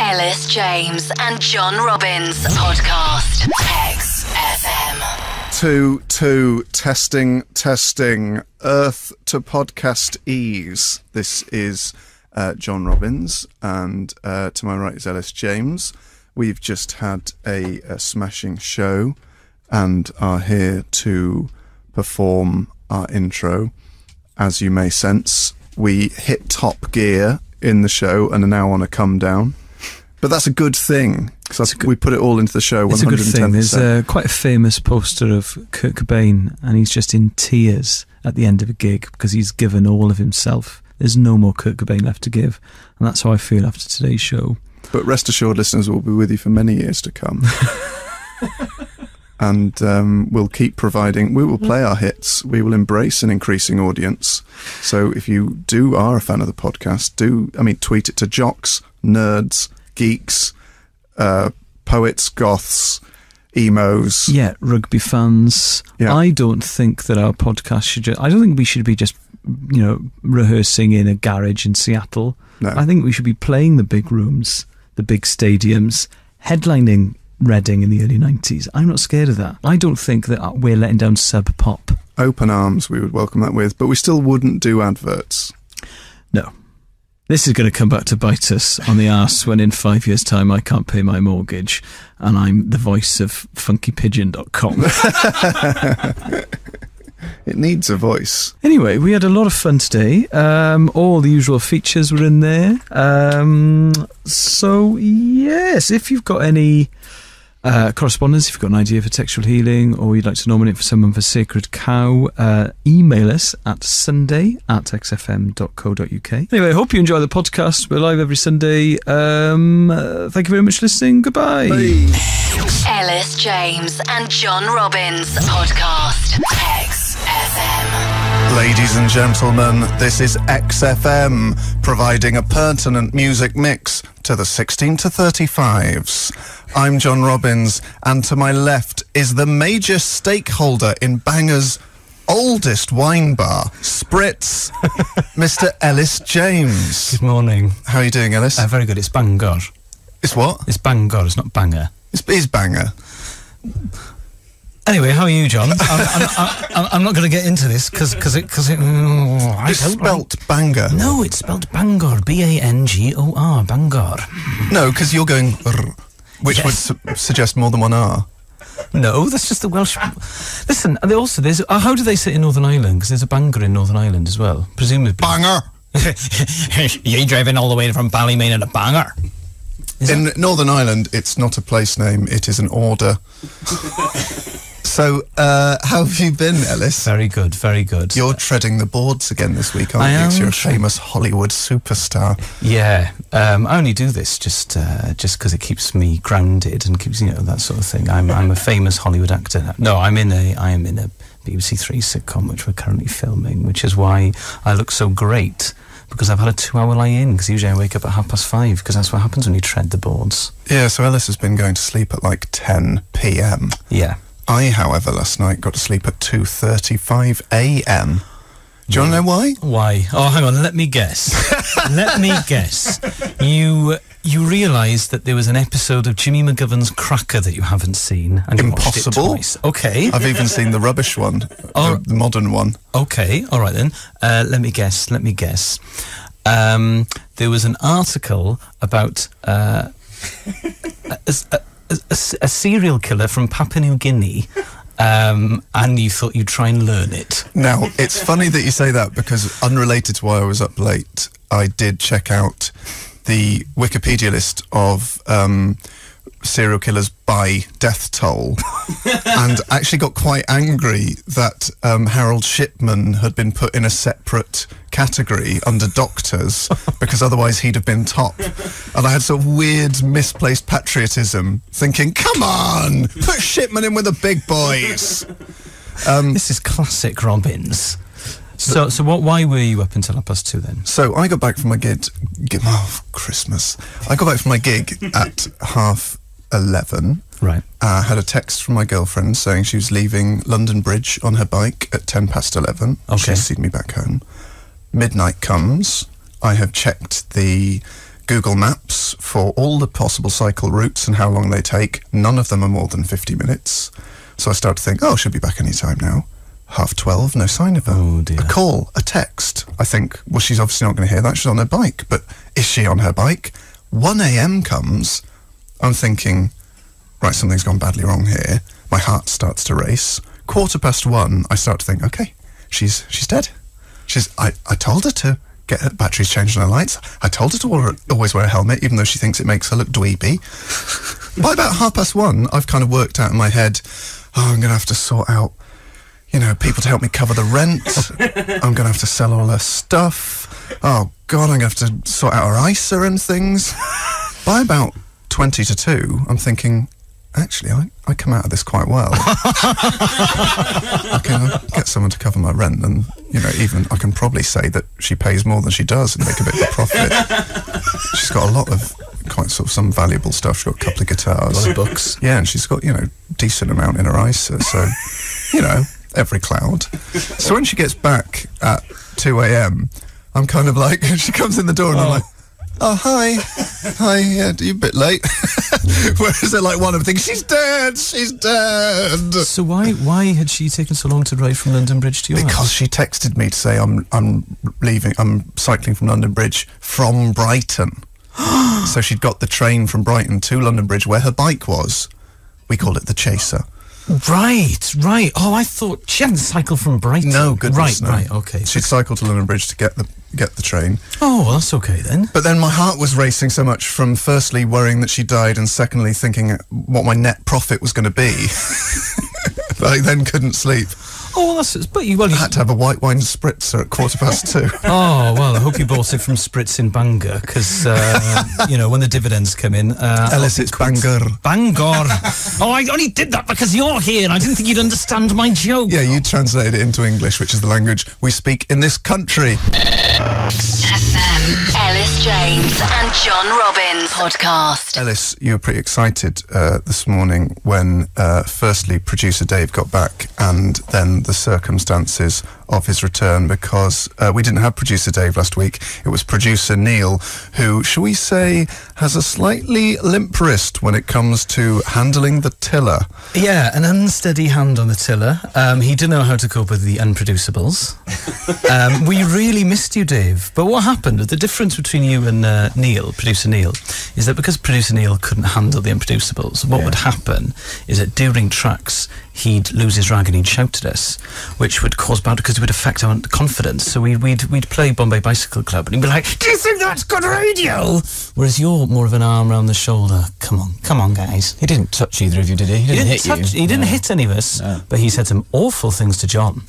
Ellis James and John Robbins podcast. XFM. 2 testing. Earth to podcast ease. This is John Robbins, and to my right is Ellis James. We've just had a smashing show and are here to perform our intro. As you may sense, we hit top gear in the show and are now on a come down. But that's a good thing, because we put it all into the show 110%. It's a good thing. There's quite a famous poster of Kurt Cobain, and he's just in tears at the end of a gig because he's given all of himself. There's no more Kurt Cobain left to give, and that's how I feel after today's show. But rest assured, listeners, will be with you for many years to come. And we'll keep providing. We will play our hits. We will embrace an increasing audience. So if you are a fan of the podcast, tweet it to jocks, nerds, geeks, poets, goths, emos. Yeah, rugby fans. Yeah. I don't think that our podcast I don't think we should be just, rehearsing in a garage in Seattle. No. I think we should be playing the big rooms, the big stadiums, headlining Reading in the early 90s. I'm not scared of that. I don't think that we're letting down Sub Pop. Open arms we would welcome that with, but we still wouldn't do adverts. No. This is going to come back to bite us on the arse when in 5 years' time I can't pay my mortgage and I'm the voice of funkypigeon.com. It needs a voice. Anyway, we had a lot of fun today. All the usual features were in there. So, yes, if you've got any correspondence, if you've got an idea for textual healing or you'd like to nominate for someone for Sacred Cow, email us at sunday@xfm.co.uk. Anyway, I hope you enjoy the podcast. We're live every Sunday. Thank you very much for listening. Goodbye. Bye. Ellis James and John Robbins podcast. XFM. Ladies and gentlemen, this is XFM, providing a pertinent music mix to the 16 to 35s. I'm John Robbins, and to my left is the major stakeholder in Banger's oldest wine bar, Spritz, Mr. Ellis James. Good morning. How are you doing, Ellis? Very good. It's Bangor. It's what? It's Bangor. It's not Banger. It's Banger. Anyway, how are you, John? I'm not going to get into this because it's spelt Bangor. No, it's spelt Bangor. Bangor. Bangor. No, because you're going which would suggest more than one R. No, that's just the Welsh. Listen, there's how do they say it in Northern Ireland? Because there's a Bangor in Northern Ireland as well, presumably. Bangor. You're driving all the way from Ballymena in a Bangor. In Northern Ireland, it's not a place name, it is an order. So, how have you been, Ellis? Very good, very good. You're treading the boards again this week, aren't you? Because you're a famous Hollywood superstar. Yeah, I only do this just because it keeps me grounded and keeps, that sort of thing. I'm a famous Hollywood actor. No, I am in a BBC Three sitcom, which we're currently filming, which is why I look so great. Because I've had a 2-hour lie-in, because usually I wake up at 5:30, because that's what happens when you tread the boards. Yeah, so Ellis has been going to sleep at like 10 p.m. Yeah. I, however, last night got to sleep at 2:35 a.m. Do you want to know why? Why? Oh, hang on, let me guess. Let me guess. You realised that there was an episode of Jimmy McGovern's Cracker that you haven't seen, and you watched it twice. Okay. I've even seen the rubbish one, the modern one. Okay, all right then. Let me guess. There was an article about a serial killer from Papua New Guinea. And you thought you'd try and learn it. Now, it's funny that you say that, because unrelated to why I was up late, I did check out the Wikipedia list of serial killers by death toll and actually got quite angry that Harold Shipman had been put in a separate category under doctors because otherwise he'd have been top. And I had sort of weird misplaced patriotism thinking, come on, put Shipman in with the big boys. This is classic Robbins. So why were you up until 2:30 then? So I got back from my gig. Christmas. I got back from my gig at 11:30. Right. Had a text from my girlfriend saying she was leaving London Bridge on her bike at 11:10. Okay. She's seen me back home. Midnight comes. I have checked the Google Maps for all the possible cycle routes and how long they take. None of them are more than 50 minutes. So I start to think, oh, she'll be back any time now. 12:30, no sign of her. Oh, dear. A call, a text. I think, well, she's obviously not going to hear that. She's on her bike. But is she on her bike? 1 a.m. comes. I'm thinking, right, something's gone badly wrong here. My heart starts to race. 1:15, I start to think, okay, she's dead. I told her to get her batteries changed on her lights. I told her to always wear a helmet, even though she thinks it makes her look dweeby. By about 1:30, I've kind of worked out in my head, I'm going to have to sort out, people to help me cover the rent. I'm going to have to sell all her stuff. Oh, God, I'm going to have to sort out her ISA and things. By about 20 to 2, I'm thinking, actually, I come out of this quite well. I can get someone to cover my rent, and even I can probably say that she pays more than she does and make a bit of a profit. She's got a lot of quite sort of some valuable stuff. She's got a couple of guitars, a lot of books. Yeah, and she's got decent amount in her ISA. So every cloud. So when she gets back at 2 a.m, I'm kind of like, she comes in the door and I'm like, oh, hi, yeah, you're a bit late. Whereas they're like one of them thinks, she's dead. So why had she taken so long to drive from London Bridge to your house? Because she texted me to say, I'm cycling from London Bridge from Brighton. So she'd got the train from Brighton to London Bridge where her bike was. We called it the Chaser. Right. Oh, I thought she hadn't cycled from Brighton. No, goodness, no. Right, okay. She'd cycled to London Bridge to get the train. Oh, well, that's okay then. But then my heart was racing so much from firstly worrying that she died and secondly thinking what my net profit was going to be. I then couldn't sleep. Oh, that's... But you had to have a white wine spritzer at 2:15. Oh, well, I hope you bought it from Spritz in Bangor, because, when the dividends come in... Ellis, it's Bangor. Bangor. Oh, I only did that because you're here, and I didn't think you'd understand my joke. Yeah, you translated it into English, which is the language we speak in this country. FM. Ellis James and John Robbins podcast. Ellis, you were pretty excited this morning when, firstly, producer Dave got back, and then the circumstances of his return, because we didn't have producer Dave last week. It was producer Neil, who, shall we say, has a slightly limp wrist when it comes to handling the tiller. Yeah, an unsteady hand on the tiller. He didn't know how to cope with the unproducibles. We really missed you, Dave. But what happened, the difference between you and Neil, producer Neil, is that because producer Neil couldn't handle the unproducibles, what would happen is that during tracks, he'd lose his rag and he'd shout at us, which would cause bad, because it would affect our confidence. So we'd play Bombay Bicycle Club and he'd be like, do you think that's good radio? Whereas you're more of an arm around the shoulder. Come on, guys. He didn't touch either of you, did he? He didn't hit you. He didn't hit any of us, but he said some awful things to John.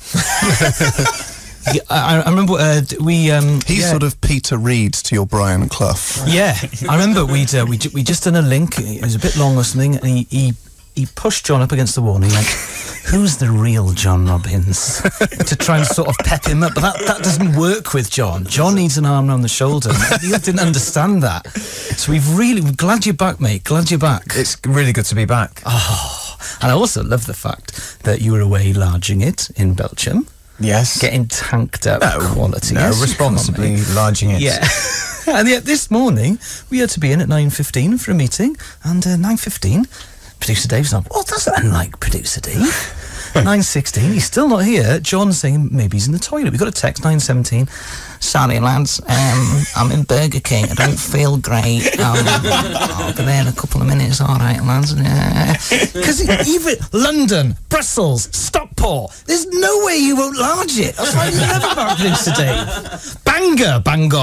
I remember He's sort of Peter Reid to your Brian Clough. Yeah, I remember we just done a link. It was a bit long or something, and he pushed John up against the wall and he went, who's the real John Robbins? To try and sort of pep him up, but that doesn't work with John. John needs an arm around the shoulder. He didn't understand that. So we're glad you're back, mate. Glad you're back. It's really good to be back. Oh, and I also love the fact that you were away larging it in Belgium. Yes. Getting tanked up quality. No, yes, responsibly larging it. Yeah. And yet this morning, we had to be in at 9:15 for a meeting, and 9:15, producer Dave's not. Well, that's unlike producer Dave. 9:16, he's still not here. John's saying maybe he's in the toilet. We got a text, 9:17. Sorry, lads, I'm in Burger King. I don't feel great. I'll be there in a couple of minutes. All right, lads. Because even London, Brussels, Stockport, there's no way you won't large it. That's why I never about producer Dave. Bangor.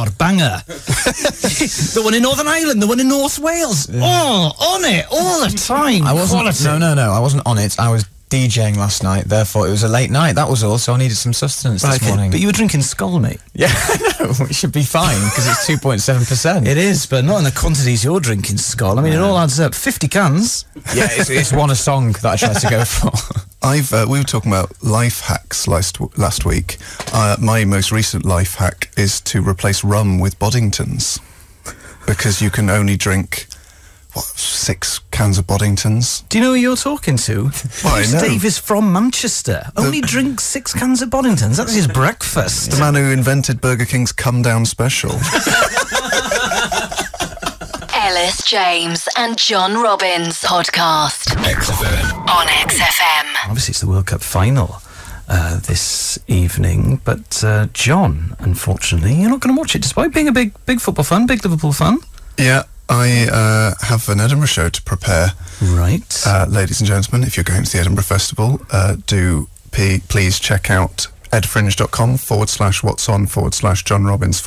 The one in Northern Ireland, the one in North Wales. Yeah. Oh, on it all the time. I wasn't. No. I wasn't on it. I was DJing last night, therefore it was a late night, that was all, so I needed some sustenance this morning. But you were drinking Skull, mate. Yeah, I know, it should be fine, because it's 2.7%. It is, but not in the quantities you're drinking, Skull. I mean, it all adds up. 50 cans. Yeah, it's one a song that I tried to go for. We were talking about life hacks last week. My most recent life hack is to replace rum with Boddingtons, because you can only drink 6 cans of Boddingtons. Do you know who you're talking to? Well, I know. Dave is from Manchester. Only drinks 6 cans of Boddingtons. That's his breakfast. The man who invented Burger King's Come Down Special. Ellis James and John Robbins podcast on XFM. Obviously, it's the World Cup final this evening, but John, unfortunately, you're not going to watch it, despite being a big football fan, big Liverpool fan. Yeah, I have an Edinburgh show to prepare. Right. Ladies and gentlemen, if you're going to the Edinburgh Festival, please check out edfringe.com/what's on /John Robbins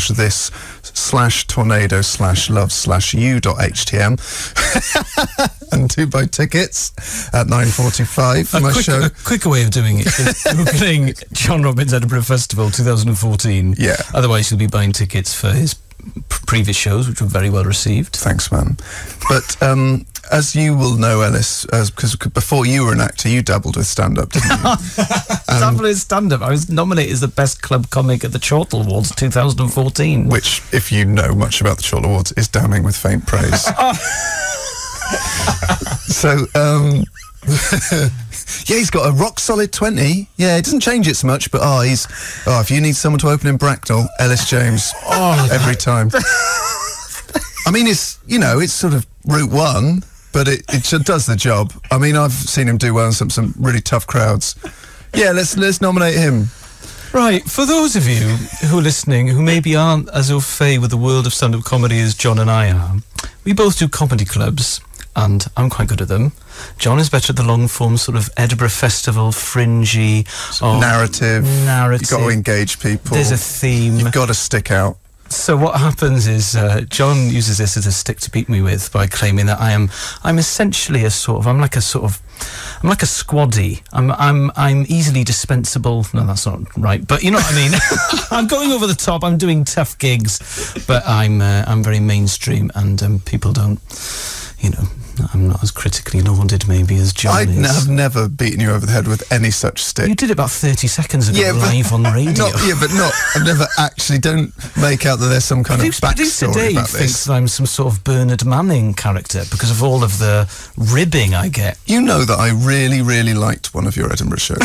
/this/tornado/love/you.htm and do buy tickets at 9:45 for my show. A quicker way of doing it is googling John Robbins Edinburgh Festival 2014. Yeah. Otherwise, you'll be buying tickets for his previous shows, which were very well received. Thanks, man. But as you will know, Ellis, because before you were an actor, you dabbled with stand-up, didn't you? Dabbled with stand-up. I was nominated as the best club comic at the Chortle Awards 2014. Which, if you know much about the Chortle Awards, is damning with faint praise. So, yeah, he's got a rock-solid 20. Yeah, it doesn't change it so much, but if you need someone to open in Bracknell, Ellis James, every time. I mean, it's sort of Route 1, but it does the job. I mean, I've seen him do well in some really tough crowds. Yeah, let's nominate him. Right, for those of you who are listening who maybe aren't as au fait with the world of stand-up comedy as John and I are, we both do comedy clubs, and I'm quite good at them. John is better at the long-form sort of Edinburgh Festival, fringy... Narrative. You've got to engage people. There's a theme. You've got to stick out. So what happens is John uses this as a stick to beat me with by claiming that I'm essentially I'm like a squaddy. I'm easily dispensable. No, that's not right. But you know what I mean. I'm going over the top. I'm doing tough gigs, but I'm very mainstream, and people don't. I'm not as critically lauded maybe as John is. I have never beaten you over the head with any such stick. You did it about 30 seconds ago live on the radio. I've never actually, don't make out that there's some kind of backstory Dave about this. Thinks that I'm some sort of Bernard Manning character because of all of the ribbing I get. You know that I really, really liked one of your Edinburgh shows.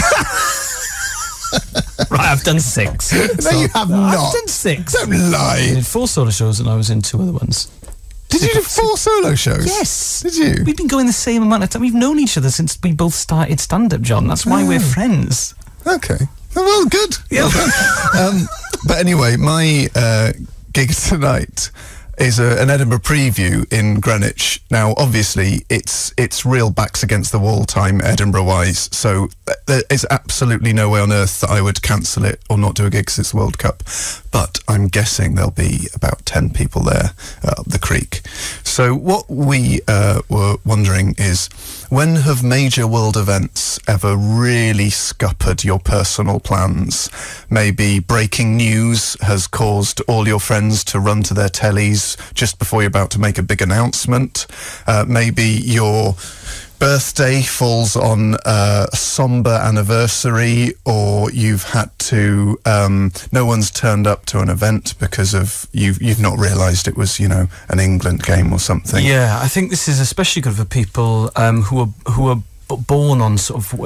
Right, I've done 6. No, you have not. I've done 6. Don't lie. I did 4 solo shows and I was in 2 other ones. Did you do 4 solo shows? Yes. Did you? We've been going the same amount of time. We've known each other since we both started stand-up, John. That's why we're friends. Okay. Well, good. Yeah. But anyway, my gig tonight is an Edinburgh preview in Greenwich. Now, obviously, it's real backs against the wall time Edinburgh-wise, so there is absolutely no way on earth that I would cancel it or not do a gig because it's the World Cup. But I'm guessing there'll be about 10 people there up the creek. So what we were wondering is, when have major world events ever really scuppered your personal plans? Maybe breaking news has caused all your friends to run to their tellies just before you're about to make a big announcement. Maybe your birthday falls on a sombre anniversary, or you've had to no one's turned up to an event because of you've not realised it was an England game or something. Yeah, I think this is especially good for people who are born on sort of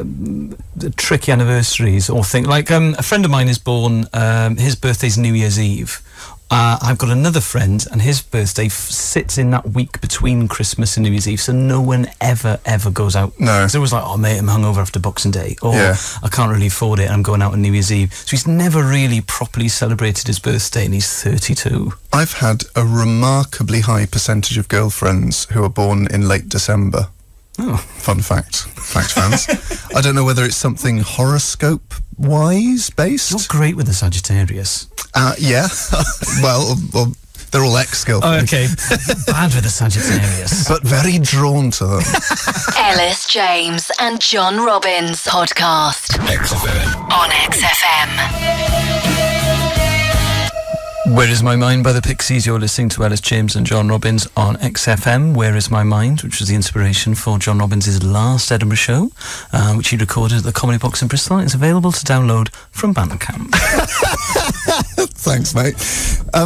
tricky anniversaries, or think like a friend of mine is born. His birthday's New Year's Eve. I've got another friend, and his birthday sits in that week between Christmas and New Year's Eve, so no one ever goes out. No. It's always like, oh mate, I'm hungover after Boxing Day, or Yeah. I can't really afford it and I'm going out on New Year's Eve. So he's never really properly celebrated his birthday, and he's 32. I've had a remarkably high percentage of girlfriends who are born in late December. Oh. Fun fact. Fact fans. I don't know whether it's something horoscope-wise based. You're great with the Sagittarius. Yeah. well, they're all ex-girlfriends. Oh, okay. Bad with the Sagittarius. But very drawn to them. Ellis James and John Robbins podcast on XFM. Where Is My Mind by the Pixies? You're listening to Ellis James and John Robbins on XFM. Where Is My Mind, which was the inspiration for John Robbins' last Edinburgh show, which he recorded at the Comedy Box in Bristol. It's available to download from Bandcamp. Thanks, mate.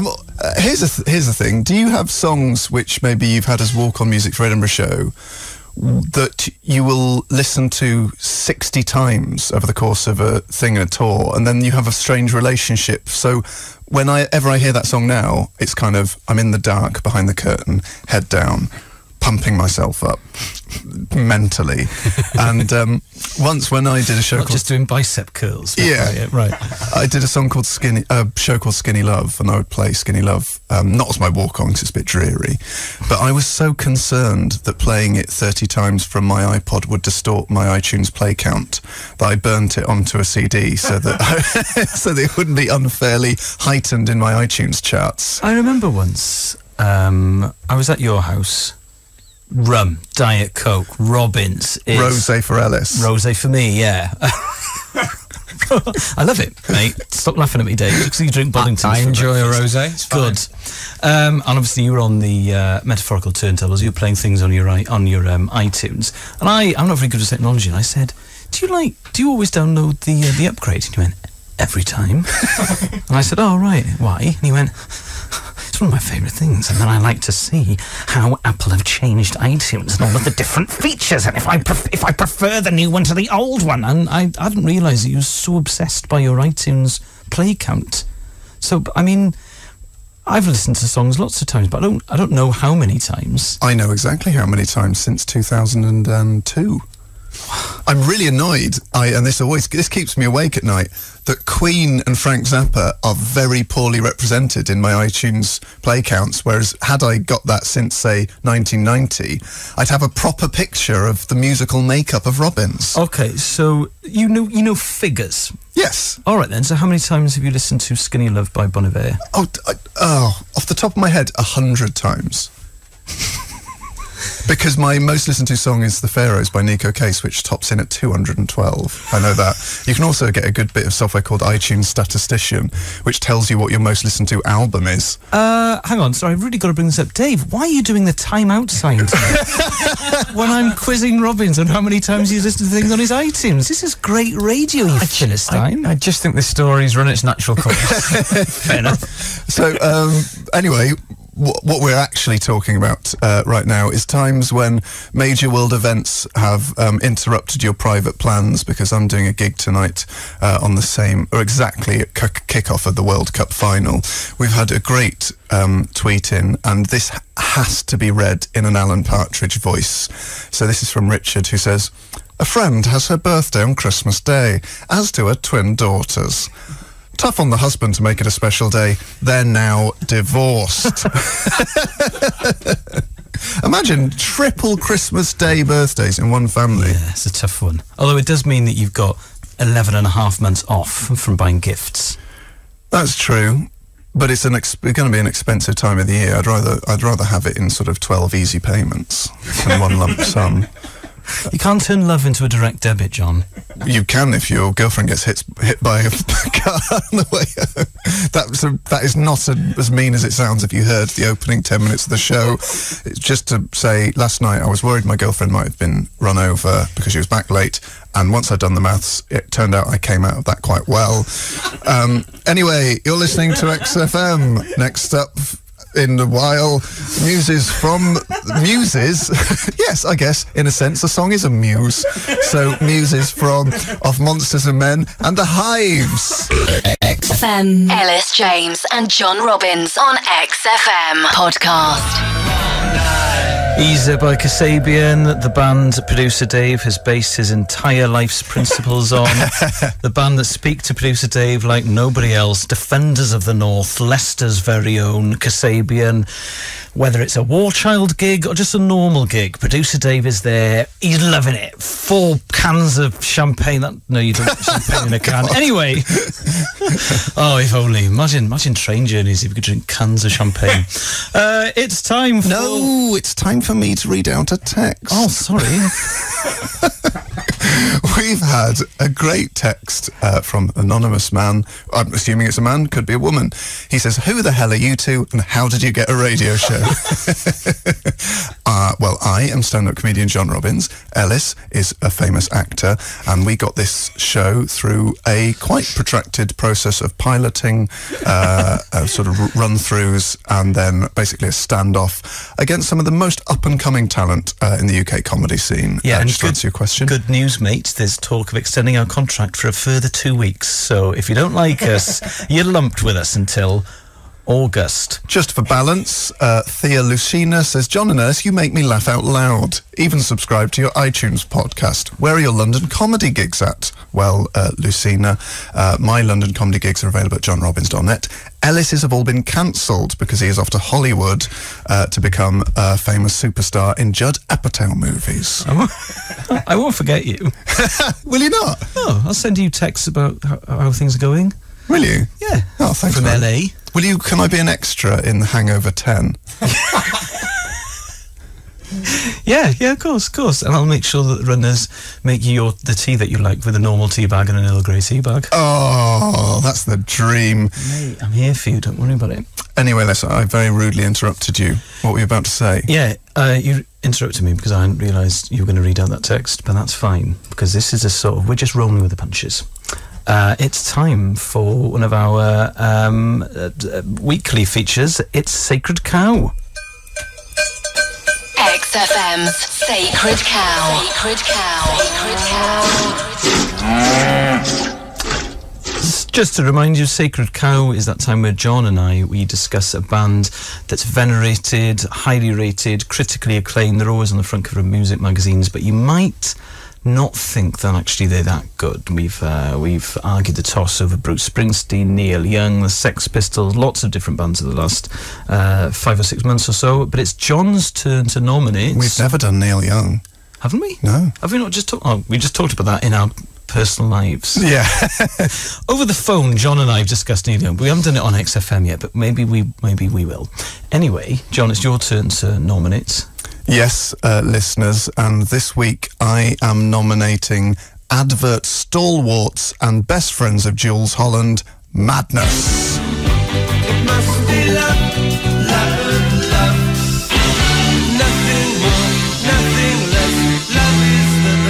Here's the thing. Do you have songs which maybe you've had as walk-on music for Edinburgh show, that you will listen to 60 times over the course of a thing, a tour, and then you have a strange relationship. So whenever I hear that song now, it's kind of, I'm in the dark behind the curtain, head down, pumping myself up mentally. And once when I did a show Not just doing bicep curls. Yeah, right. I did a show called Skinny Love, and I would play Skinny Love, not as my walk-on because it's a bit dreary, but I was so concerned that playing it 30 times from my iPod would distort my iTunes play count that I burnt it onto a CD so that so that it wouldn't be unfairly heightened in my iTunes charts. I remember once I was at your house. Rum, Diet Coke, Robbins. Rosé for Ellis. Rosé for me, yeah. I love it, mate. Stop laughing at me, Dave, because you drink Boddington. I enjoy a rosé. It's good. And obviously you were on the metaphorical turntables. You were playing things on your iTunes, and I'm not very good at technology. And I said, "Do you always download the upgrade?" And he went, "Every time." And I said, "Oh right, why?" And he went, "It's one of my favourite things, and then I like to see how Apple have changed iTunes and all of the different features, and if I prefer the new one to the old one." And I hadn't realised that you were so obsessed by your iTunes play count. So, I mean, I've listened to songs lots of times, but I don't know how many times. I know exactly how many times since 2002. I'm really annoyed, and this keeps me awake at night, that Queen and Frank Zappa are very poorly represented in my iTunes play counts, whereas had I got that since, say, 1990, I'd have a proper picture of the musical makeup of Robbins. Okay, so you know figures. Yes. All right then, so how many times have you listened to Skinny Love by Bon Iver? Off the top of my head, 100 times. Because my most listened to song is The Pharaohs by Nico Case, which tops in at 212. I know that. You can also get a good bit of software called iTunes Statistician, which tells you what your most listened to album is. Hang on, sorry, I've really got to bring this up. Dave, why are you doing the time-out sign to me when I'm quizzing Robbins on how many times he's listened to things on his iTunes? This is great radio, you Philistine. I just think this story's run its natural course. Fair enough. So, anyway, what we're actually talking about right now is times when major world events have interrupted your private plans, because I'm doing a gig tonight on the same, or exactly at kick-off of the World Cup final. We've had a great tweet in, and this has to be read in an Alan Partridge voice. So this is from Richard, who says, "A friend has her birthday on Christmas Day, as do her twin daughters. Tough on the husband to make it a special day. They're now divorced." Imagine triple Christmas Day birthdays in one family. Yeah, it's a tough one. Although it does mean that you've got 11 and a half months off from buying gifts. That's true, but it's going to be an expensive time of the year. I'd rather have it in sort of 12 easy payments than one lump sum. You can't turn love into a direct debit, John. You can if your girlfriend gets hit by a car on the way home. That is not as mean as it sounds if you heard the opening 10 minutes of the show. It's just to say, last night I was worried my girlfriend might have been run over because she was back late, and once I'd done the maths, it turned out I came out of that quite well. Anyway, you're listening to XFM. Next up in a while, Muses. Yes, I guess in a sense the song is a muse. So Muses of Monsters and Men and the Hives. XFM. Ellis James and John Robbins on XFM podcast. Easer by Kasabian, the band producer Dave has based his entire life's principles on. The band that speak to producer Dave like nobody else. Defenders of the North, Leicester's very own Kasabian. Whether it's a War Child gig or just a normal gig, producer Dave is there. He's loving it. 4 cans of champagne. No, you don't put champagne in a can. Anyway. Oh, if only. Imagine train journeys if you could drink cans of champagne. It's time for... No, it's time for me to read out a text. Oh, sorry. We've had a great text from anonymous man. I'm assuming it's a man, could be a woman. He says, "Who the hell are you two, and how did you get a radio show?" Well, I am stand-up comedian John Robbins. Ellis is a famous actor, and we got this show through a quite protracted process of piloting, sort of run-throughs, and then basically a standoff against some of the most up-and-coming talent in the UK comedy scene. Yeah, just to answer your question. Good news, mate. There's talk of extending our contract for a further 2 weeks. So if you don't like us, you're lumped with us until August. Just for balance, Thea Lucina says, John and Ellis, you make me laugh out loud. Even subscribe to your iTunes podcast. Where are your London comedy gigs at? Well, Lucina, my London comedy gigs are available at johnrobbins.net. Ellis's have all been cancelled because he is off to Hollywood to become a famous superstar in Judd Apatow movies. I won't forget you. Will you not? No, I'll send you texts about how things are going. Will you? Yeah. Oh, thanks. From man. LA. Will you? Can I be an extra in The Hangover 10? Yeah, of course. And I'll make sure that the runners make you the tea that you like with a normal tea bag and an Earl Grey tea bag. Oh, that's the dream. Mate, I'm here for you, don't worry about it. Anyway, Les, I very rudely interrupted you. What were you about to say? Yeah, you interrupted me because I hadn't realised you were going to read out that text, but that's fine, because this is a sort of, we're just rolling with the punches. It's time for one of our weekly features. It's Sacred Cow. XFM's Sacred Cow. Sacred Cow. Sacred Cow. Just to remind you, Sacred Cow is that time where John and we discuss a band that's venerated, highly rated, critically acclaimed. They're always on the front cover of music magazines, but you might not think that actually they're that good. We've argued the toss over Bruce Springsteen, Neil Young, the Sex Pistols, lots of different bands of the last 5 or 6 months or so. But it's John's turn to nominate. We've never done Neil Young. Haven't we? No. Have we not just talked? Oh, we just talked about that in our personal lives. Yeah. Over the phone, John and I have discussed Neil Young. We haven't done it on XFM yet, but maybe we will. Anyway, John, it's your turn to nominate. Yes, listeners, and this week I am nominating advert stalwarts and best friends of Jules Holland, Madness. It must be love, love, love. Nothing more, nothing less. Love is the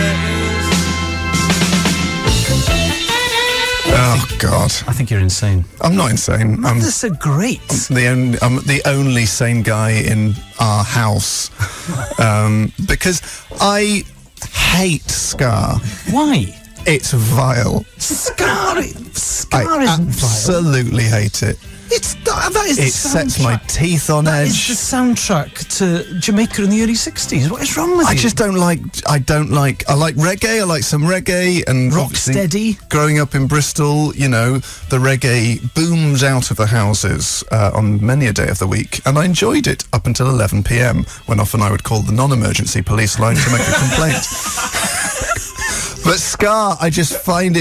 best. Oh, God. I think you're insane. I'm not insane. Madness are great. I'm the only sane guy in our house. Because I hate ska. Why? It's vile. Ska isn't vile. Absolutely hate it. That is the It sets my soundtrack. teeth on That edge. is the soundtrack to Jamaica in the early 60s. What is wrong with you? I like reggae, I like some reggae, and obviously Rocksteady. growing up in Bristol, you know, the reggae booms out of the houses on many a day of the week, and I enjoyed it up until 11 p.m, when often I would call the non-emergency police line to make a complaint. But ska, I just find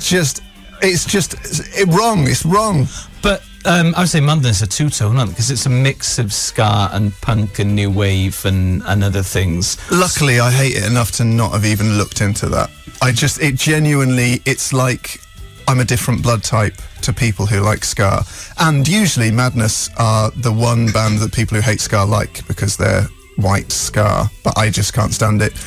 it's wrong. It's wrong. But I would say Madness are two-tone, aren't they? Because it's a mix of ska and punk and new wave and other things. Luckily, I hate it enough to not have even looked into that. It's like I'm a different blood type to people who like ska. And usually Madness are the one band that people who hate ska like, because they're white ska, but I just can't stand it.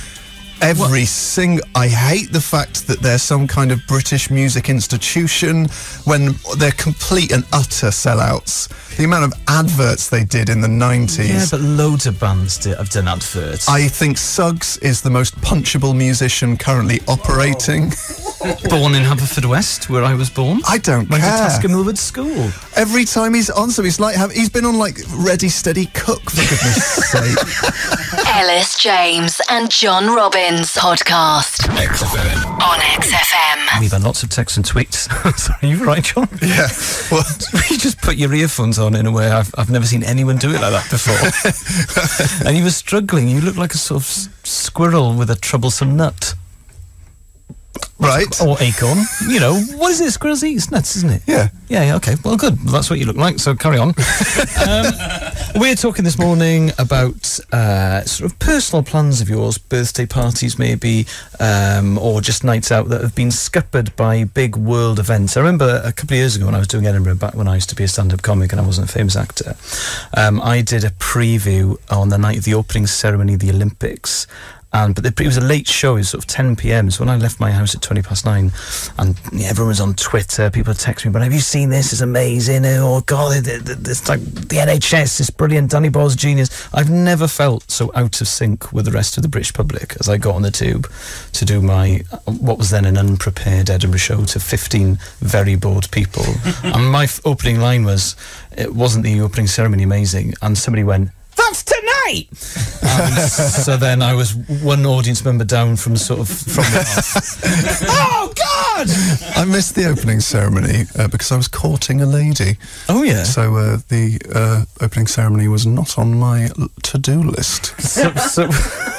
I hate the fact that they're some kind of British music institution when they're complete and utter sellouts. The amount of adverts they did in the 90s. Yeah, but loads of bands have done adverts. I think Suggs is the most punchable musician currently operating. Born in Haverfordwest, where I was born. I don't Went to care. Tasker Millwood School. Every time he's on, so he's been on like Ready Steady Cook, for goodness sake. Ellis James and John Robbins podcast XFM. on XFM. We've had lots of texts and tweets. Sorry, you right, John? Yeah. Well, You just put your earphones on in a way I've never seen anyone do it like that before. And you were struggling. You looked like a sort of squirrel with a troublesome nut. right. Or acorn. You know, what is it? Squirrels eat nuts, isn't it? Yeah. Yeah, okay. Well, good. Well, that's what you look like, so carry on. We're talking this morning about sort of personal plans of yours, birthday parties maybe, or just nights out that have been scuppered by big world events. I remember a couple of years ago when I was doing Edinburgh, back when I used to be a stand-up comic and I wasn't a famous actor, I did a preview on the night of the opening ceremony of the Olympics. But it was a late show, it was sort of 10 p.m, so when I left my house at 9:20, and everyone was on Twitter, people text me, but have you seen this? It's amazing. Oh God, it's like the NHS is brilliant, Danny Boyle's genius. I've never felt so out of sync with the rest of the British public as I got on the tube to do my, what was then an unprepared Edinburgh show to 15 very bored people. And my opening line was, it wasn't the opening ceremony amazing? And somebody went, that's tonight! So then I was one audience member down from the off. Oh, God! I missed the opening ceremony because I was courting a lady. Oh, yeah? So the opening ceremony was not on my to-do list. So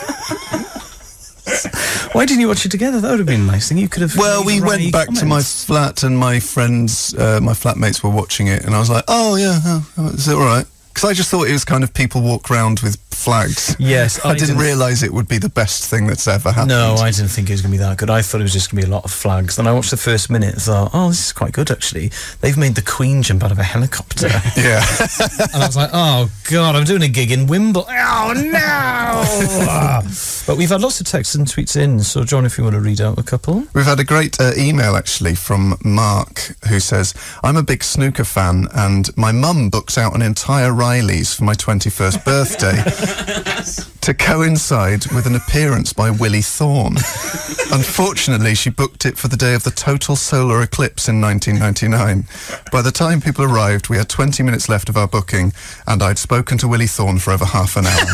why didn't you watch it together? That would have been a nice thing. You could have... Well, we went back to my flat and my friends, my flatmates were watching it, and I was like, oh, yeah, is it all right? Because I just thought it was kind of people walk around with flags. Yes. I didn't realise it would be the best thing that's ever happened. No, I didn't think it was going to be that good. I thought it was just going to be a lot of flags. Then I watched the first minute and thought, oh, this is quite good, actually. They've made the Queen jump out of a helicopter. Yeah. And I was like, oh, God, I'm doing a gig in Wimbledon. Oh, no! But we've had lots of texts and tweets in, so, John, if you want to read out a couple. We've had a great email, actually, from Mark, who says, I'm a big snooker fan, and my mum books out an entire Riley's for my 21st birthday to coincide with an appearance by Willie Thorne. Unfortunately, she booked it for the day of the total solar eclipse in 1999. By the time people arrived, we had 20 minutes left of our booking, and I'd spoken to Willie Thorne for over half an hour.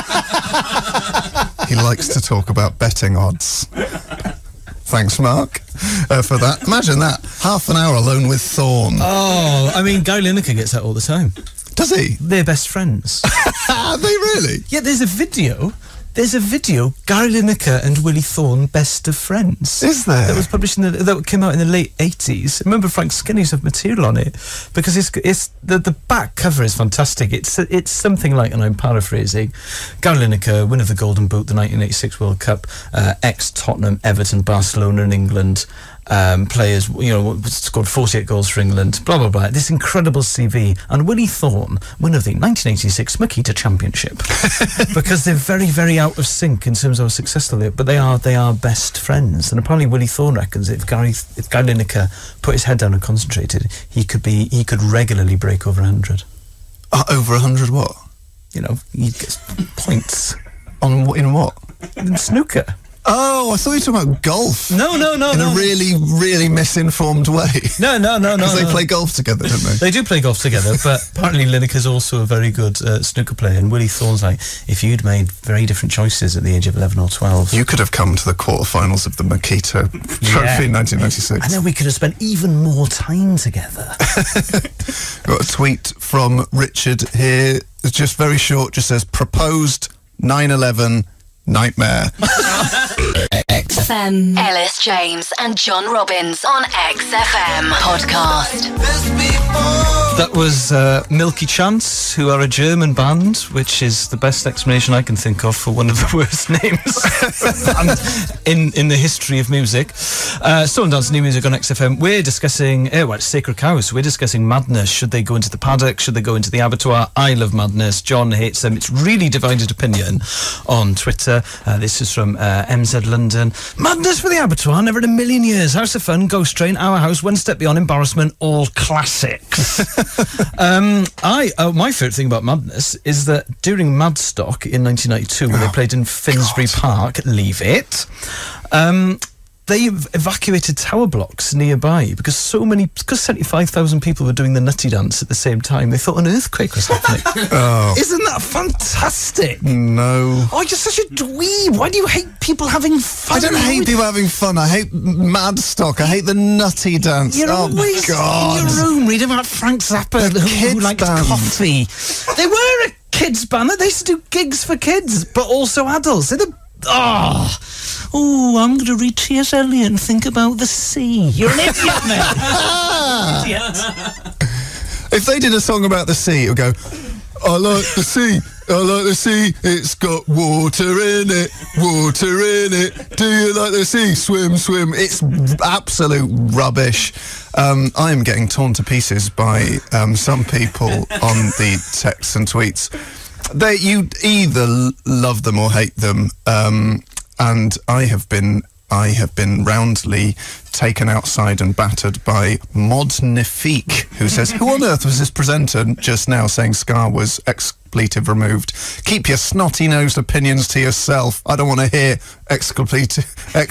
He likes to talk about betting odds. Thanks, Mark, for that. Imagine that. Half an hour alone with Thorne. Oh, I mean, Gary Lineker gets that all the time. Does he? They're best friends. Are they really? Yeah, there's a video, Gary Lineker and Willie Thorne, best of friends. Is there? That was published that came out in the late 80s. I remember Frank Skinner used to have material on it, because it's the back cover is fantastic. It's something like, and I'm paraphrasing, Gary Lineker, winner of the Golden Boot, the 1986 World Cup, ex-Tottenham, Everton, Barcelona and England, players, scored 48 goals for England, blah, blah, blah. This incredible CV. And Willie Thorne, winner of the 1986 Makita Championship. Because they're very, very out of sync in terms of how successful they are, but they are best friends. And apparently Willie Thorne reckons if Gary Lineker put his head down and concentrated, he could regularly break over 100. Over 100 what? He gets points. In what? In snooker. Oh, I thought you were talking about golf. No. In a really, really misinformed way. No. Because they play golf together, don't they? They do play golf together, but apparently Lineker's also a very good snooker player, and Willie Thorne's like, if you'd made very different choices at the age of 11 or 12... You could have come to the quarterfinals of the Makita Trophy in 1996. And then we could have spent even more time together. Got a tweet from Richard here. It's just very short, just says, proposed 9/11 nightmare. XFM. Ellis James and John Robbins on XFM podcast. That was Milky Chance, who are a German band, which is the best explanation I can think of for one of the worst names in the history of music. Stone Dance New Music on XFM. We're discussing Sacred Cows. We're discussing madness. Should they go into the paddock? Should they go into the abattoir? I love madness. John hates them. It's really divided opinion on Twitter. This is from MZ London. Madness for the abattoir, never in a million years. House of Fun, Ghost Train, Our House, One Step Beyond, Embarrassment, all classics. My favourite thing about madness is that during Madstock in 1992, when they played in Finsbury Park, leave it, they evacuated tower blocks nearby because 75,000 people were doing the nutty dance at the same time. They thought an earthquake was happening. Isn't that fantastic? No. Oh, you're such a dweeb. Why do you hate people having fun? I don't hate people having fun. I hate Madstock. I hate the nutty dance. You're always in your room reading about Frank Zappa who liked coffee. They were a kids band. They used to do gigs for kids, but also adults. They're I'm going to read T.S. Eliot and think about the sea. You're an idiot, mate. Idiot. If they did a song about the sea, it would go, I like the sea. I like the sea. It's got water in it. Water in it. Do you like the sea? Swim, swim. It's absolute rubbish. I am getting torn to pieces by some people on the texts and tweets. You either love them or hate them, and I have been roundly taken outside and battered by Modnifique, who says, "Who on earth was this presenter just now saying Scar was expletive removed? Keep your snotty-nosed opinions to yourself. I don't want to hear expletive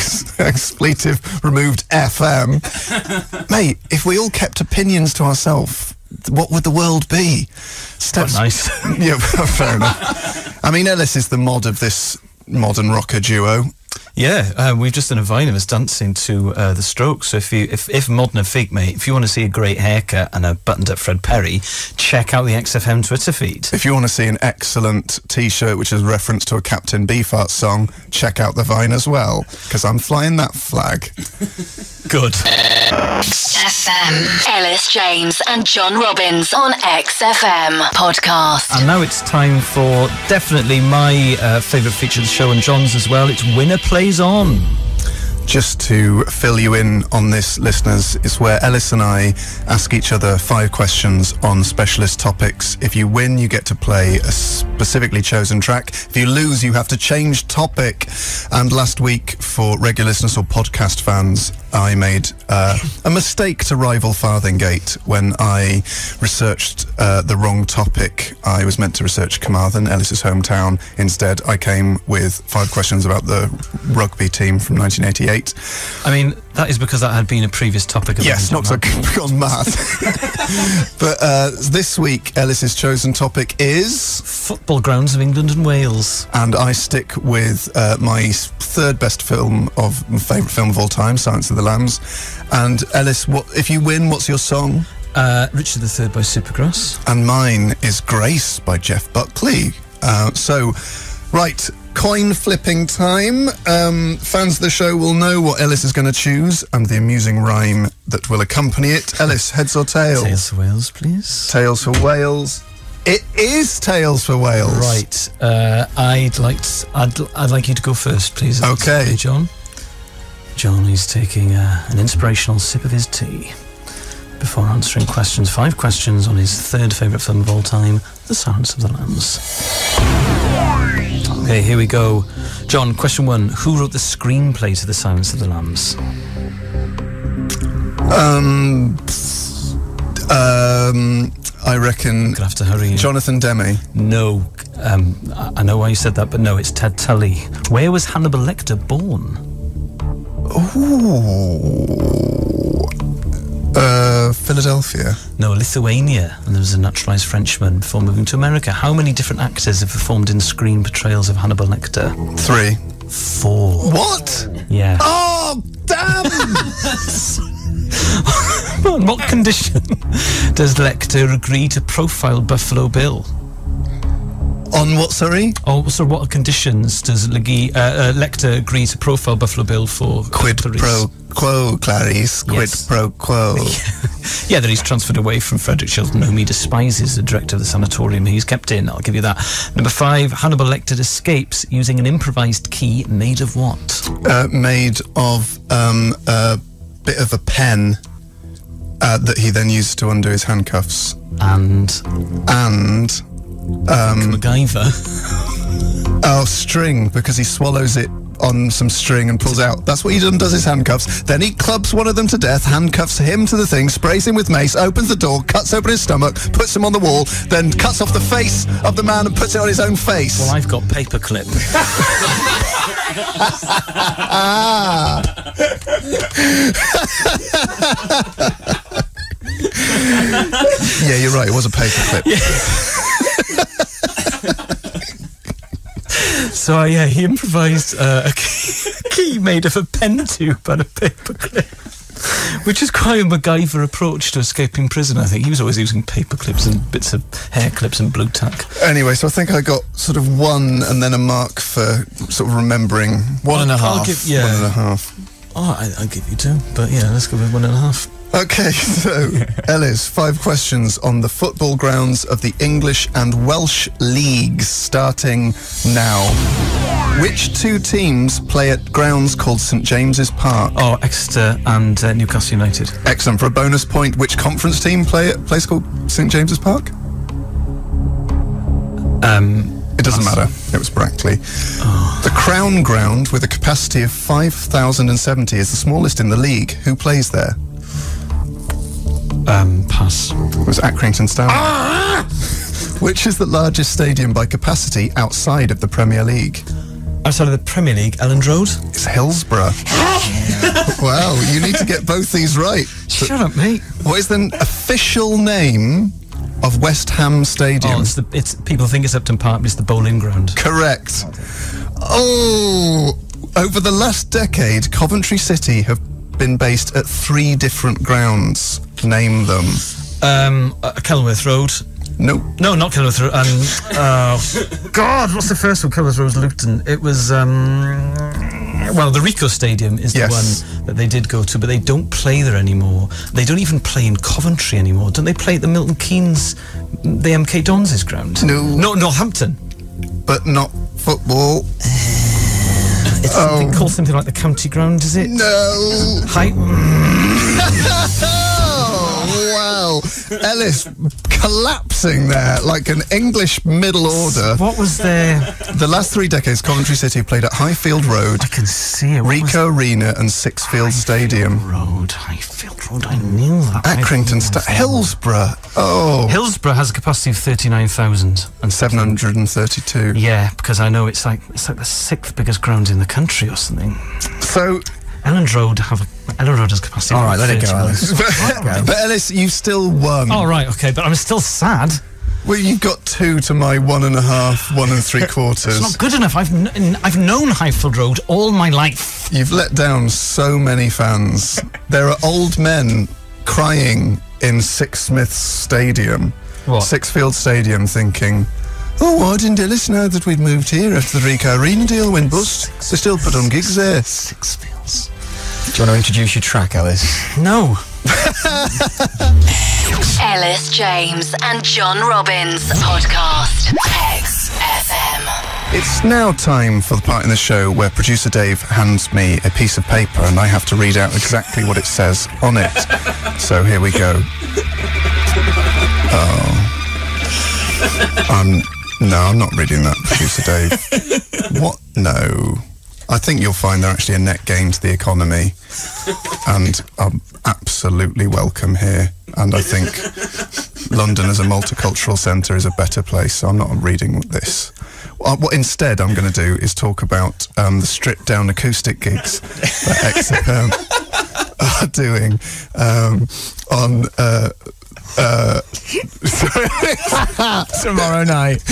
removed FM." Mate, if we all kept opinions to ourselves, what would the world be? Quite nice. Yeah, fair enough. I mean, Ellis is the mod of this modern rocker duo. Yeah, we've just done a Vine of us dancing to The Strokes. So if Modnifique, mate, if you want to see a great haircut and a buttoned-up Fred Perry, check out the XFM Twitter feed. If you want to see an excellent T-shirt which is a reference to a Captain Beefheart song, check out the Vine as well, because I'm flying that flag. Good. XFM. Ellis James and John Robbins on XFM podcast. And now it's time for definitely my favourite feature of the show, and John's as well. It's Winner Plays On. Just to fill you in on this, listeners, is where Ellis and I ask each other 5 questions on specialist topics. If you win, you get to play a specifically chosen track. If you lose, you have to change topic. And last week, for regular listeners or podcast fans, I made a mistake to rival Farthingate when I researched the wrong topic. I was meant to research Carmarthen, Ellis's hometown. Instead, I came with 5 questions about the rugby team from 1988. I mean, that is because that had been a previous topic. Yes, not so gone mad. But this week, Ellis's chosen topic is football grounds of England and Wales. And I stick with my third best film of my favourite film of all time, Silence of the Lambs. And Ellis, if you win, what's your song? Richard III by Supergrass. And mine is Grace by Jeff Buckley. Right, coin flipping time. Fans of the show will know what Ellis is going to choose and the amusing rhyme that will accompany it. Ellis, heads or tails? Tails for Wales, please. Tails for Wales. It is Tails for Wales. Right. I'd like you to go first, please. Okay, John. John is taking an inspirational sip of his tea before answering questions. 5 questions on his third favourite film of all time, The Silence of the Lambs. Okay, here we go. John, question 1. Who wrote the screenplay to The Silence of the Lambs? I reckon... Gonna have to hurry. Jonathan Demme. No. I know why you said that, but no, it's Ted Tully. Where was Hannibal Lecter born? Philadelphia. No, Lithuania. And there was a naturalised Frenchman before moving to America. How many different actors have performed in screen portrayals of Hannibal Lecter? 3. 4. What? Yeah. Oh, damn! On what condition does Lecter agree to profile Buffalo Bill? On what, sorry? Oh, so what conditions does Lecter agree to profile Buffalo Bill for? Quid pro quo, Clarice. Quid pro quo. Yeah, that he's transferred away from Frederick Chilton, whom he despises, the director of the sanatorium he's kept in. I'll give you that. Number 5, Hannibal Lecter escapes using an improvised key made of what? Made of a bit of a pen that he then used to undo his handcuffs. And MacGyver. Oh, string, because he swallows it on some string and pulls out. That's what he does his handcuffs. Then he clubs one of them to death, handcuffs him to the thing, sprays him with mace, opens the door, cuts open his stomach, puts him on the wall, then cuts off the face of the man and puts it on his own face. Well, I've got paperclip. Yeah, you're right, it was a paperclip. Yeah. So, yeah, he improvised a key made of a pen tube and a paperclip, which is quite a MacGyver approach to escaping prison, I think. He was always using paper clips and bits of hair clips and blue tack. Anyway, so I think I got sort of 1 and then a mark for sort of remembering. 1.5. I'll give, yeah. 1.5. Oh, I'll give you 2, but yeah, let's go with 1.5. Okay, so, Ellis, 5 questions on the football grounds of the English and Welsh leagues, starting now. Which 2 teams play at grounds called St James's Park? Oh, Exeter and Newcastle United. Excellent. For a bonus point, which conference team play at a place called St James's Park? It doesn't matter. It was Brackley. The Crown Ground, with a capacity of 5,070, is the smallest in the league. Who plays there? Pass. It was Accrington Stanley. Which is the largest stadium by capacity outside of the Premier League? Outside of the Premier League, Elland Road. It's Hillsborough. Wow, you need to get both these right. Shut up, mate. What is the official name of West Ham Stadium? Oh, it's people think it's Upton Park, but it's the Bowling Ground. Correct. Oh, over the last decade, Coventry City have been based at 3 different grounds. Name them. Kenilworth Road. Nope. No, not Kenilworth Road. God, what's the first one? Kenilworth Road, Luton. It was, well, the Ricoh Stadium is the one that they did go to, but they don't play there anymore. They don't even play in Coventry anymore. Don't they play at the Milton Keynes, the MK Dons' ground? No. No, Northampton. But not football. It's something called something like the County Ground, is it? No. Oh, wow. Ellis collapsing there like an English middle order. What was there? The last 3 decades, Coventry City played at Highfield Road, I can see it. Ricoh Arena and Sixfield Stadium. Highfield Road, I knew that. Accrington, Hillsborough. Oh. Hillsborough has a capacity of 39,000 and 732. Yeah, because I know it's like the 6th biggest ground in the country or something. So, Elland Road has capacity. All right, let it go, 31. Ellis. but Ellis, you still won. Oh, right, okay, but I'm still sad. Well, you've got 2 to my 1.5, 1 3/4. It's not good enough. I've known Highfield Road all my life. You've let down so many fans. There are old men crying in Sixsmiths Stadium, What? Sixfield Stadium, thinking, oh, why didn't Ellis know that we'd moved here after the Ricoh Arena deal went bust? They still put on gigs there. Sixfields. Do you want to introduce your track, Ellis? No. Ellis James and John Robbins podcast. XFM. It's now time for the part in the show where producer Dave hands me a piece of paper and I have to read out exactly what it says on it. So here we go. No, I'm not reading that, producer Dave. What? No. I think you'll find they're actually a net gain to the economy, and I'm absolutely welcome here. And I think London as a multicultural centre is a better place, so I'm not reading this. What instead I'm going to do is talk about the stripped-down acoustic gigs that XFM are doing on... Tomorrow night.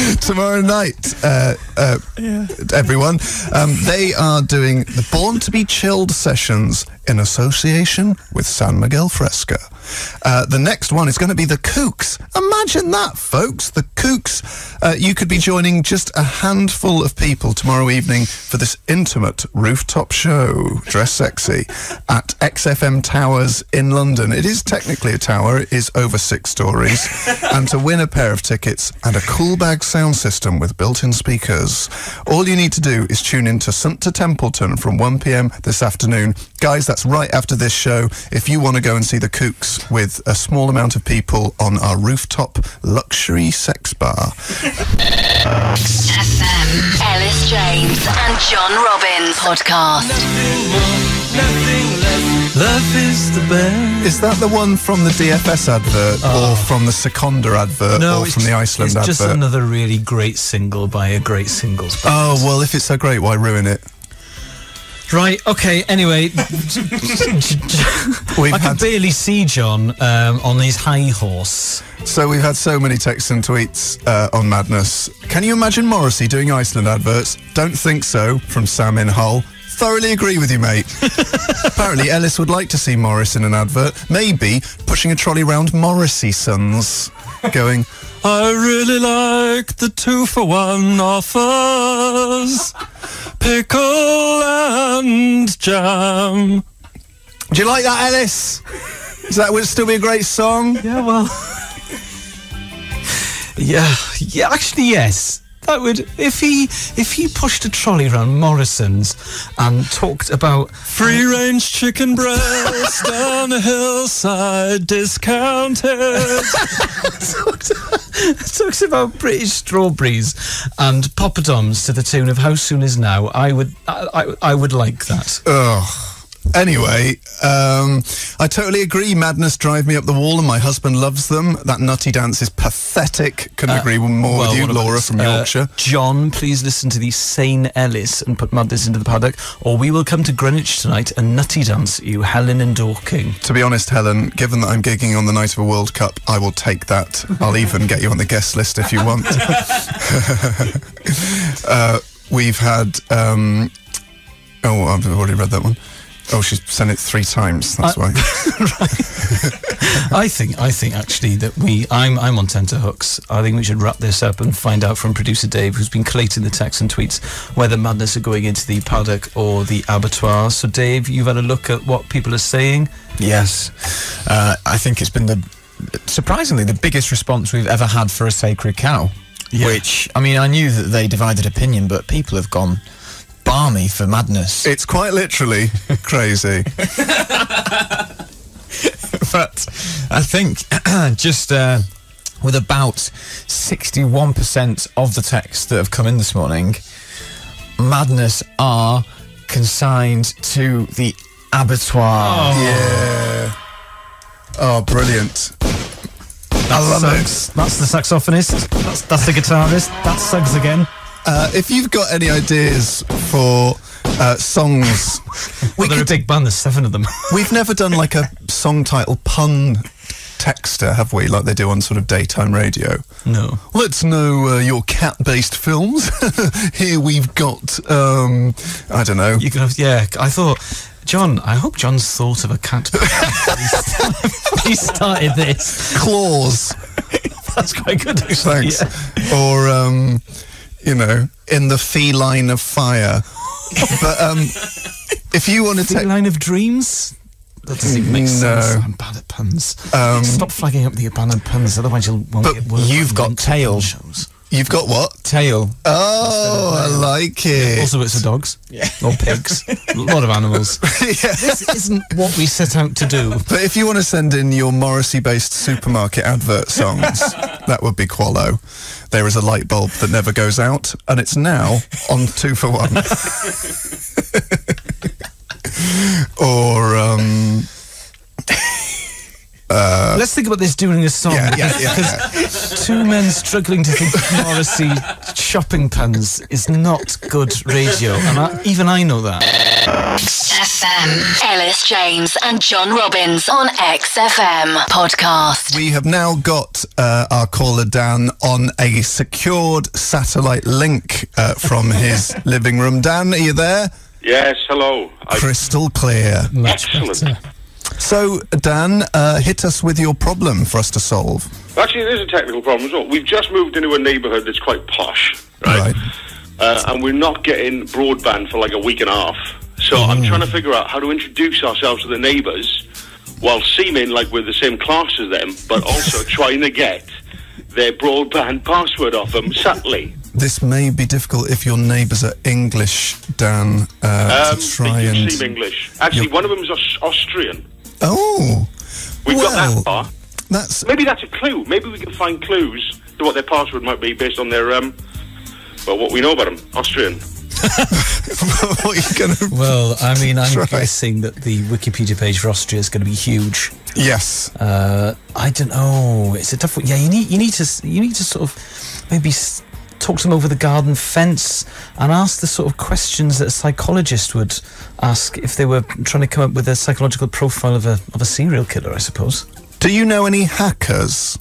Everyone. They are doing the Born to be Chilled sessions in association with San Miguel Fresca. The next one is going to be the Kooks. Imagine that, folks. The Kooks. You could be joining just a handful of people tomorrow evening for this intimate rooftop show, Dress Sexy, at XFM Towers in London. It is technically a tower. It is over 6 stories. And to win a pair of tickets and a cool bag sound system with built-in speakers, all you need to do is tune in to St Templeton from 1 p.m. this afternoon. Guys, that's right after this show. If you want to go and see the Kooks with a small amount of people on our rooftop luxury sex bar. XFM. Ellis James and John Robbins podcast. Nothing more, nothing less. Love is the best. Is that the one from the DFS advert or from the Seconda advert or from the Iceland advert? It's just another really great single by a great singles band. Oh, well, if it's so great, why ruin it? Right, okay, anyway. I can barely see John on his high horse. So we've had so many texts and tweets on Madness. Can you imagine Morrissey doing Iceland adverts? Don't think so, from Sam in Hull. Thoroughly agree with you, mate. Apparently Ellis would like to see Morris in an advert, maybe pushing a trolley round Morrissey Sons, going, I really like the 2-for-1 offers. Pickle and jam. Do you like that, Ellis? That would still be a great song. Yeah, well... yeah, actually, yes. That would, if he pushed a trolley around Morrison's and talked about free-range chicken breast on the hillside, discounted. talks about British strawberries and poppadoms to the tune of How Soon Is Now, I would like that. Ugh. Anyway, I totally agree. Madness drive me up the wall, and my husband loves them. That nutty dance is pathetic. Couldn't agree more with you, Laura from Yorkshire. John, please listen to the Sane Ellis and put Madness into the paddock, or we will come to Greenwich tonight and nutty dance at you, Helen and Dorking. To be honest, Helen, given that I'm gigging on the night of a World Cup, I will take that. I'll even get you on the guest list if you want. We've had... I've already read that one. Oh, she's sent it 3 times. That's why. I think actually that I'm on tenterhooks. I think we should wrap this up and find out from producer Dave, who's been collating the texts and tweets, whether Madness are going into the paddock or the abattoir. So, Dave, you've had a look at what people are saying. Yes, I think it's been surprisingly the biggest response we've ever had for a sacred cow. Yeah. Which, I mean, I knew that they divided opinion, but people have gone balmy for Madness. It's quite literally crazy. But I think just with about 61% of the texts that have come in this morning, Madness are consigned to the abattoir. Oh. Yeah. Oh, brilliant. I love it. That's the saxophonist. That's the guitarist. That's Suggs again. If you've got any ideas for songs... They're a big band, there's 7 of them. We've never done like a song title pun texter, have we? Like they do on sort of daytime radio. No. Let's know your cat-based films. Here we've got, I don't know. You could have, yeah, I thought... John, I hope John's thought of a cat. He started this. Claws. That's quite good, actually. Thanks. Yeah. Or... you know, in the feline of fire. But if you want to take... Feline of dreams? That doesn't even make sense. I'm bad at puns. Stop flagging up the abandoned puns, otherwise you won't get work. You've got tail. You've got what? Tail. Oh, I like it. Also, it's for dogs. Yeah. Or pigs. A lot of animals. Yeah. This isn't what we set out to do. But if you want to send in your Morrissey-based supermarket advert songs, that would be Quallo. There is a light bulb that never goes out, and it's now on 2 for 1. Or, let's think about this during a song. Yeah. Because 2 men struggling to think of Morrissey shopping puns is not good radio, and even I know that. XFM. Ellis James and John Robbins on XFM podcast. We have now got our caller Dan on a secured satellite link from his living room. Dan, are you there? Yes, hello. Crystal clear. Excellent. So, Dan, hit us with your problem for us to solve. Actually, it is a technical problem as well. We've just moved into a neighbourhood that's quite posh, right? And we're not getting broadband for like a week and a half. So I'm trying to figure out how to introduce ourselves to the neighbours while seeming like we're the same class as them, but also trying to get their broadband password off them subtly. This may be difficult if your neighbours are English, Dan, to try they do and... seem English. Actually, one of them is Austrian. Oh! We've got that far. Maybe that's a clue. Maybe we can find clues to what their password might be based on their, what we know about them. Austrian. What are you going to... Well, I mean, I'm guessing that the Wikipedia page for Austria is going to be huge. Yes. I don't know. It's a tough one. Yeah, you need to sort of maybe talk to them over the garden fence and ask the sort of questions that a psychologist would ask if they were trying to come up with a psychological profile of a serial killer, I suppose. Do you know any hackers?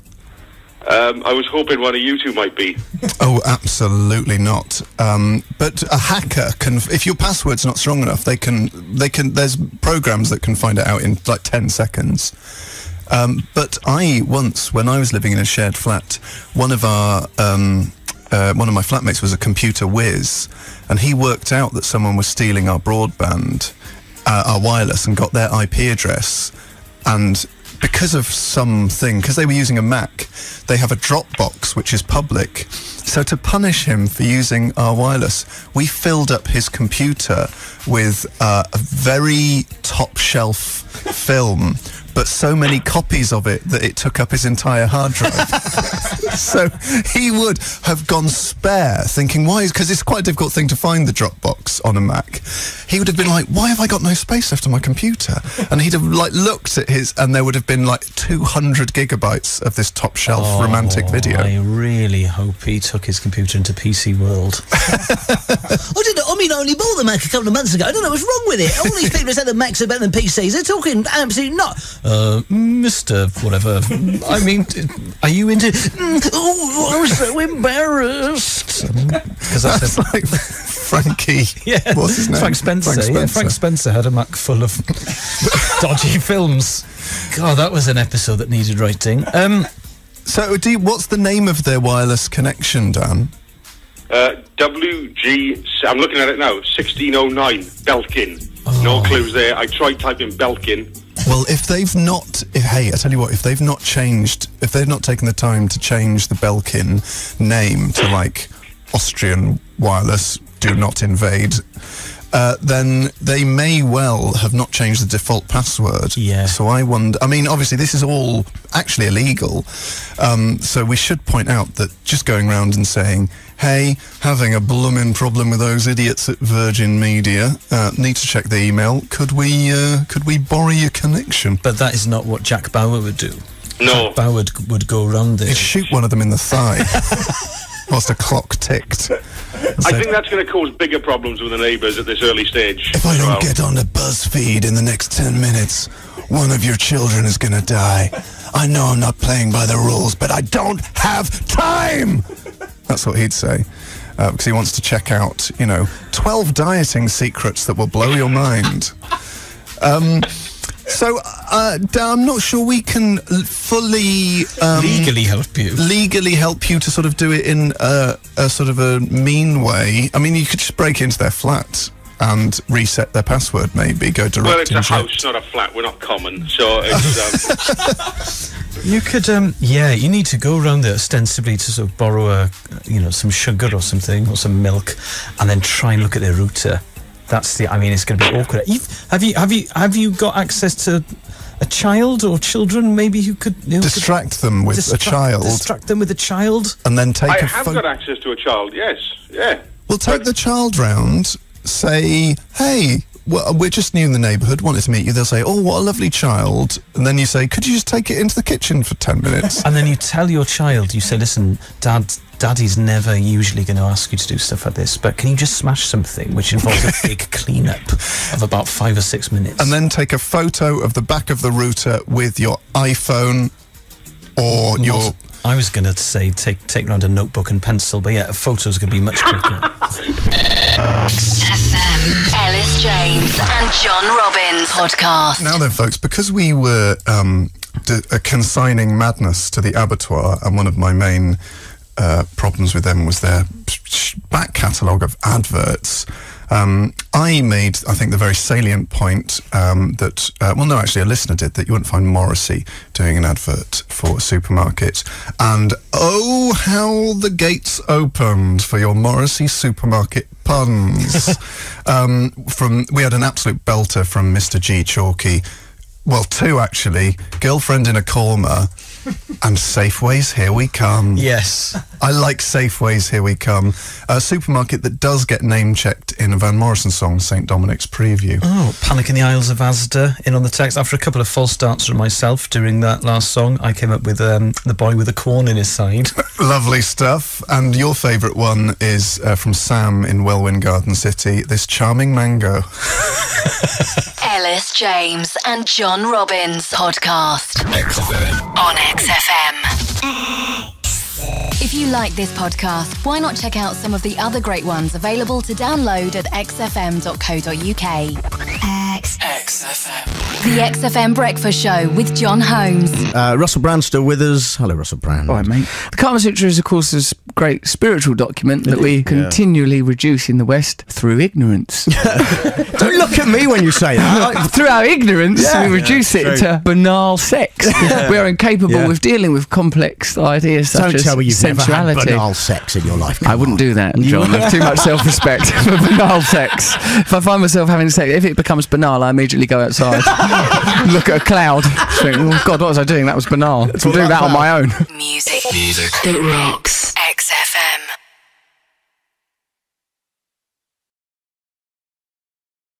I was hoping one of you two might be. Oh, absolutely not. But a hacker can, if your password's not strong enough, they can. There's programs that can find it out in like 10 seconds. But I once, when I was living in a shared flat, one of my flatmates was a computer whiz, and he worked out that someone was stealing our broadband, our wireless, and got their IP address, and because of something, because they were using a Mac, they have a Dropbox which is public. So to punish him for using our wireless, we filled up his computer with a very top shelf film, but so many copies of it that it took up his entire hard drive. So he would have gone spare, thinking, why? Because it's quite a difficult thing to find the Dropbox on a Mac. He would have been like, why have I got no space left on my computer? And he'd have like looked at his, and there would have been like 200 gigabytes of this top shelf romantic video. I really hope he took his computer into PC World. I mean, I only bought the Mac a couple of months ago. I don't know what's wrong with it. All these people who say the Macs are better than PCs, they're talking absolutely not. Mr. Whatever. I mean, are you into... Oh, I'm so embarrassed. Because that's like Frankie. Yeah. What's his name? Frank Spencer. Yeah, Frank Spencer had a Mac full of dodgy films. God, that was an episode that needed writing. So, what's the name of their wireless connection, Dan? WG, I'm looking at it now, 1609, Belkin. No clues there. I tried typing Belkin. Well, if they've not... hey, I tell you what, if they've not taken the time to change the Belkin name to, like, Austrian Wireless, do not invade... then they may well have not changed the default password. Yeah. So I wonder... I mean, obviously, this is all actually illegal. So we should point out that just going around and saying, hey, having a bloomin' problem with those idiots at Virgin Media, need to check the email. Could we borrow your connection? But that is not what Jack Bauer would do. No. Jack Bauer would go round it. He'd shoot one of them in the thigh whilst a clock ticked. I think that's going to cause bigger problems with the neighbours at this early stage. If I don't get on the BuzzFeed in the next 10 minutes, one of your children is going to die. I know I'm not playing by the rules, but I don't have time! That's what he'd say. Because he wants to check out, 12 dieting secrets that will blow your mind. So, I'm not sure we can fully... legally help you. Legally help you to sort of do it in a sort of a mean way. I mean, you could just break into their flat and reset their password, maybe, go direct. Well, it's a house, not a flat. We're not common, so it's... You could, you need to go around there ostensibly to sort of borrow some sugar or something, or some milk, and then try and look at their router. That's it's going to be awkward. Have you got access to a child or children? Maybe you could distract them with a child. Distract them with a child, and then take. I have got access to a child. Yes, yeah. Well, take the child round. Say, hey, well, we're just new in the neighbourhood. Wanted to meet you. They'll say, oh, what a lovely child. And then you say, could you just take it into the kitchen for 10 minutes? And then you tell your child, you say, listen, Daddy's never usually going to ask you to do stuff like this, but can you just smash something which involves a big clean-up of about 5 or 6 minutes? And then take a photo of the back of the router with your iPhone or your... I was going to say take around a notebook and pencil, but yeah, a photo's going to be much quicker. FM, Ellis James and John Robbins podcast. Now then, folks, because we were consigning Madness to the abattoir, and one of my main problems with them was their back catalogue of adverts. I made, I think, the very salient point that, actually a listener did, that you wouldn't find Morrissey doing an advert for a supermarket. And oh, how the gates opened for your Morrissey supermarket puns. We had an absolute belter from Mr. G. Chalky. Well, 2 actually. Girlfriend in a Coma and Safeways, Here We Come. Yes. I like Safeways, Here We Come. A supermarket that does get name-checked in a Van Morrison song, St. Dominic's Preview. Oh, Panic in the Isles of Asda, in on the text. After a couple of false starts from myself during that last song, I came up with the boy with a corn in his side. Lovely stuff. And your favourite one is from Sam in Welwyn Garden City, This Charming Mango. Ellis James and John Robbins podcast XFM. on XFM. If you like this podcast, why not check out some of the other great ones available to download at xfm.co.uk. XFM. The XFM Breakfast Show with John Holmes. Russell Brand's still with us. Hello, Russell Brand. All right, mate. The Carmen Sutra is, of course, this great spiritual document that we continually reduce in the West through ignorance. Don't look at me when you say that. Through our ignorance, we reduce it to banal sex. We are incapable of dealing with complex ideas such as Don't tell me you've never had sensuality. banal sex in your life. I wouldn't do that, John. I have too much self-respect for banal sex. If I find myself having sex, if it becomes banal, I immediately go outside, look at a cloud, think, oh God, what was I doing? That was banal. I'll do that on my own. Music that rocks. XFM.